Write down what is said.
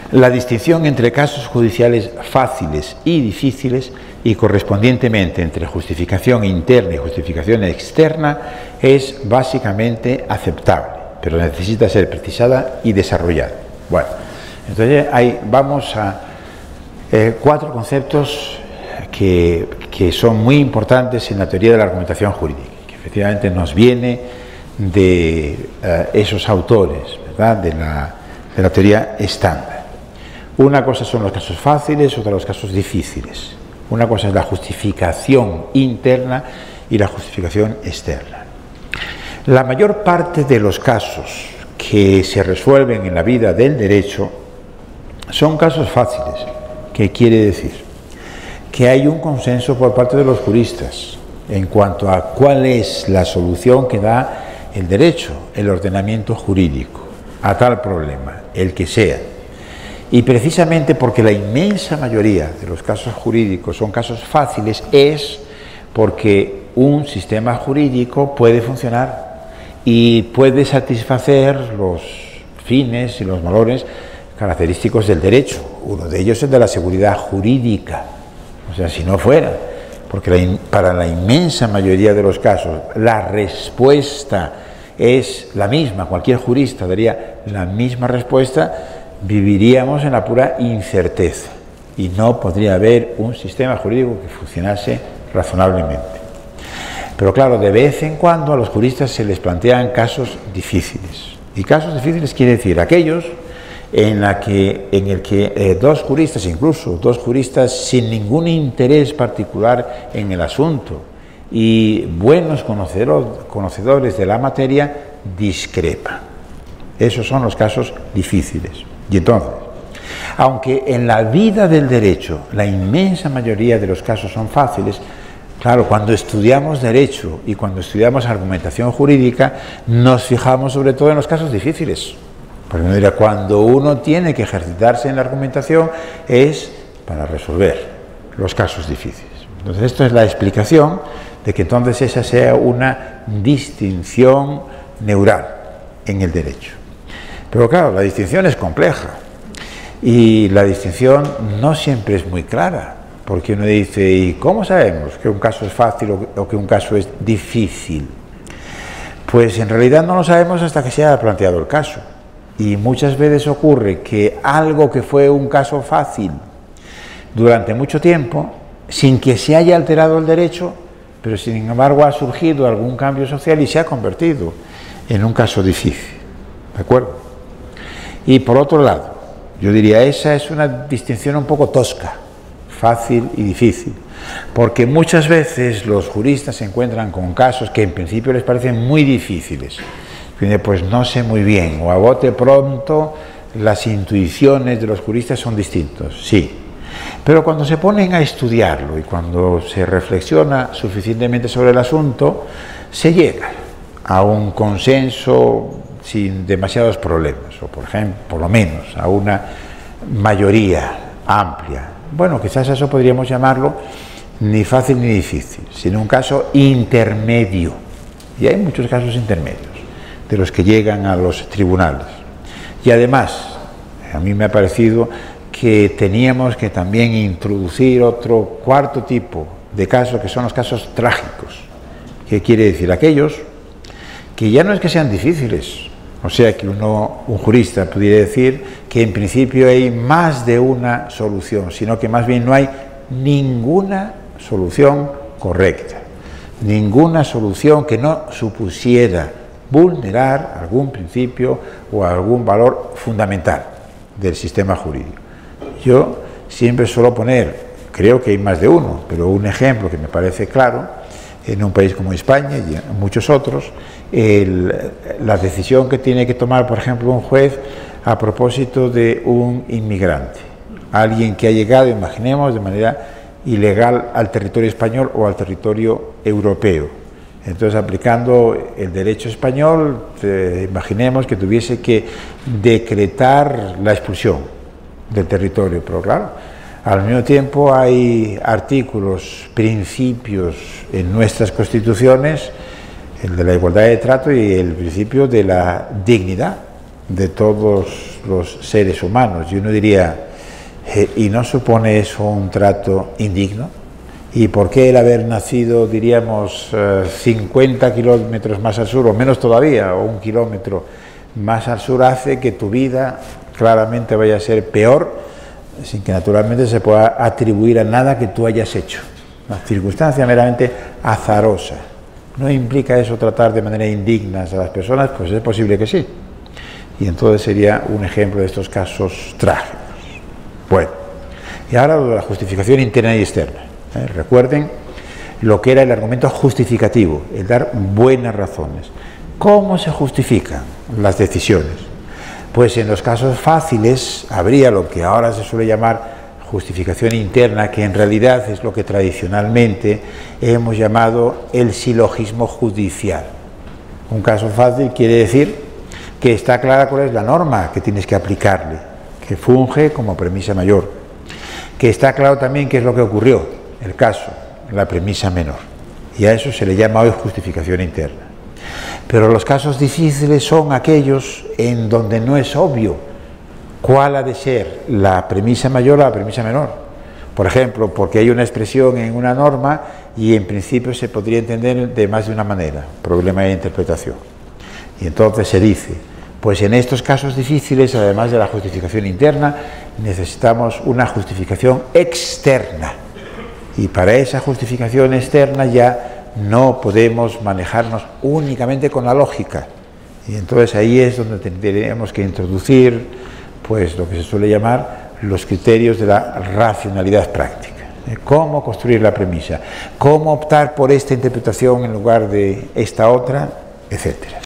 La distinción entre casos judiciales fáciles y difíciles y correspondientemente entre justificación interna y justificación externa es básicamente aceptable, pero necesita ser precisada y desarrollada. Bueno, entonces ahí vamos a cuatro conceptos que son muy importantes en la teoría de la argumentación jurídica, que efectivamente nos viene de esos autores, ¿verdad?, de la teoría estándar. Una cosa son los casos fáciles, otra los casos difíciles. Una cosa es la justificación interna y la justificación externa. La mayor parte de los casos que se resuelven en la vida del derecho son casos fáciles. ¿Qué quiere decir? Que hay un consenso por parte de los juristas en cuanto a cuál es la solución que da el derecho, el ordenamiento jurídico, a tal problema, el que sea. Y precisamente porque la inmensa mayoría de los casos jurídicos son casos fáciles, es porque un sistema jurídico puede funcionar y puede satisfacer los fines y los valores característicos del derecho. Uno de ellos es de la seguridad jurídica. O sea, si no fuera, porque para la inmensa mayoría de los casos la respuesta es la misma, cualquier jurista daría la misma respuesta, viviríamos en la pura incerteza y no podría haber un sistema jurídico que funcionase razonablemente. Pero claro, de vez en cuando a los juristas se les plantean casos difíciles. Y casos difíciles quiere decir aquellos en el que dos juristas, incluso dos juristas sin ningún interés particular en el asunto y buenos conocedores de la materia, discrepan. Esos son los casos difíciles. Y entonces, aunque en la vida del derecho la inmensa mayoría de los casos son fáciles, claro, cuando estudiamos derecho y cuando estudiamos argumentación jurídica, nos fijamos sobre todo en los casos difíciles. Porque uno dirá, cuando uno tiene que ejercitarse en la argumentación es para resolver los casos difíciles. Entonces, esto es la explicación de que entonces esa sea una distinción neural en el derecho. Pero claro, la distinción es compleja y la distinción no siempre es muy clara, porque uno dice, ¿y cómo sabemos que un caso es fácil o que un caso es difícil? Pues en realidad no lo sabemos hasta que se haya planteado el caso. Y muchas veces ocurre que algo que fue un caso fácil durante mucho tiempo, sin que se haya alterado el derecho, pero sin embargo ha surgido algún cambio social y se ha convertido en un caso difícil. ¿De acuerdo? Y por otro lado, yo diría, esa es una distinción un poco tosca, fácil y difícil, porque muchas veces los juristas se encuentran con casos que en principio les parecen muy difíciles. Pues no sé muy bien, o a bote pronto las intuiciones de los juristas son distintos, sí. Pero cuando se ponen a estudiarlo y cuando se reflexiona suficientemente sobre el asunto, se llega a un consenso sin demasiados problemas, o por ejemplo, por lo menos a una mayoría amplia. Bueno, quizás eso podríamos llamarlo ni fácil ni difícil, sino un caso intermedio. Y hay muchos casos intermedios de los que llegan a los tribunales. Y además, a mí me ha parecido que teníamos que también introducir otro cuarto tipo de casos, que son los casos trágicos. ¿Qué quiere decir? Aquellos que ya no es que sean difíciles, o sea que un jurista pudiera decir que en principio hay más de una solución, sino que más bien no hay ninguna solución correcta, ninguna solución que no supusiera vulnerar algún principio o algún valor fundamental del sistema jurídico. Yo siempre suelo poner, creo que hay más de uno, pero un ejemplo que me parece claro, en un país como España y en muchos otros, la decisión que tiene que tomar, por ejemplo, un juez a propósito de un inmigrante, alguien que ha llegado, imaginemos, de manera ilegal al territorio español o al territorio europeo. Entonces, aplicando el derecho español, imaginemos que tuviese que decretar la expulsión del territorio, pero claro, al mismo tiempo hay artículos, principios en nuestras constituciones, el de la igualdad de trato y el principio de la dignidad de todos los seres humanos. Y uno diría, ¿y no supone eso un trato indigno? ¿Y por qué el haber nacido, diríamos, 50 kilómetros más al sur, o menos todavía, o 1 kilómetro más al sur, hace que tu vida claramente vaya a ser peor, sin que naturalmente se pueda atribuir a nada que tú hayas hecho? Una circunstancia meramente azarosa. ¿No implica eso tratar de manera indigna a las personas? Pues es posible que sí. Y entonces sería un ejemplo de estos casos trágicos. Bueno, y ahora lo de la justificación interna y externa. Recuerden lo que era el argumento justificativo, el dar buenas razones. ¿Cómo se justifican las decisiones? Pues en los casos fáciles habría lo que ahora se suele llamar justificación interna, que en realidad es lo que tradicionalmente hemos llamado el silogismo judicial. Un caso fácil quiere decir que está clara cuál es la norma que tienes que aplicarle, que funge como premisa mayor, que está claro también qué es lo que ocurrió, el caso, la premisa menor, y a eso se le llama hoy justificación interna. Pero los casos difíciles son aquellos en donde no es obvio cuál ha de ser la premisa mayor o la premisa menor. Por ejemplo, porque hay una expresión en una norma y en principio se podría entender de más de una manera, problema de interpretación. Y entonces se dice, pues en estos casos difíciles, además de la justificación interna, necesitamos una justificación externa. Y para esa justificación externa ya no podemos manejarnos únicamente con la lógica. Y entonces ahí es donde tendríamos que introducir pues lo que se suele llamar los criterios de la racionalidad práctica. Cómo construir la premisa, cómo optar por esta interpretación en lugar de esta otra, etcétera.